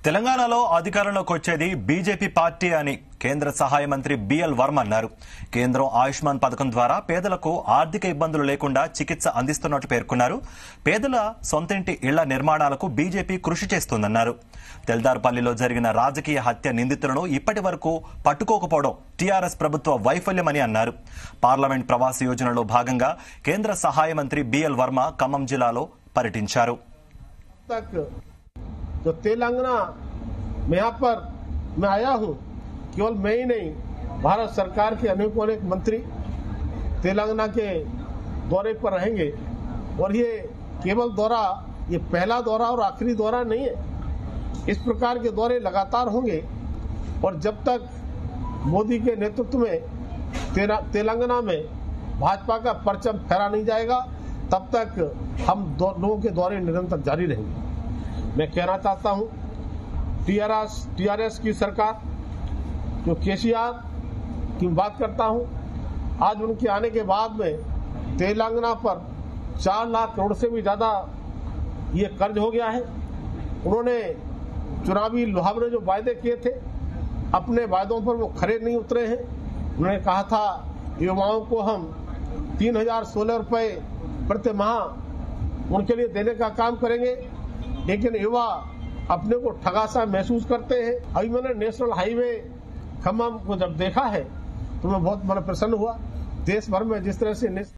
తెలంగాణలో అధికారంలోకి వచ్చేది బీజేపీ పార్టీ అని కేంద్ర సహాయ మంత్రి బిఎల్ వర్మ అన్నారు. కేంద్రం ఆయుష్మాన్ పథకం ద్వారా పేదలకు ఆర్థిక ఇబ్బందులు లేకుండా చికిత్స అందిస్తున్నట్లు పేర్కొన్నారు. పేదల సొంతింటి ఇళ్ల నిర్మాణాలకు బీజేపీ కృషి చేస్తోందన్నారు. తెల్దార్పల్లిలో జరిగిన రాజకీయ హత్య నిందితులను ఇప్పటి వరకు పట్టుకోకపోవడం టీఆర్ఎస్ ప్రభుత్వ వైఫల్యమని అన్నారు. పార్లమెంట్ ప్రవాస యోజనలో భాగంగా కేంద్ర సహాయ మంత్రి బిఎల్ వర్మ ఖమ్మం జిల్లాలో పర్యటించారు. जो तेलंगाना में यहाँ पर मैं आया हूँ, केवल मैं ही नहीं, भारत सरकार के अनेक मंत्री तेलंगाना के दौरे पर रहेंगे और ये केवल दौरा, ये पहला दौरा और आखिरी दौरा नहीं है। इस प्रकार के दौरे लगातार होंगे और जब तक मोदी के नेतृत्व में तेलंगाना में भाजपा का परचम फहरा नहीं जाएगा, तब तक हम लोगों के दौरे निरंतर जारी रहेंगे। मैं कहना चाहता हूं, टीआरएस की सरकार जो केसीआर की बात करता हूं, आज उनके आने के बाद में तेलंगाना पर 4 लाख करोड़ से भी ज्यादा ये कर्ज हो गया है। उन्होंने चुनावी लुहावने जो वायदे किए थे, अपने वायदों पर वो खरे नहीं उतरे हैं। उन्होंने कहा था युवाओं को हम 3016 रुपए प्रति माह उनके लिए देने का काम करेंगे, लेकिन युवा अपने को ठगा सा महसूस करते हैं। अभी मैंने नेशनल हाईवे खम्मम को जब देखा है तो मैं बहुत प्रसन्न हुआ। देश भर में जिस तरह से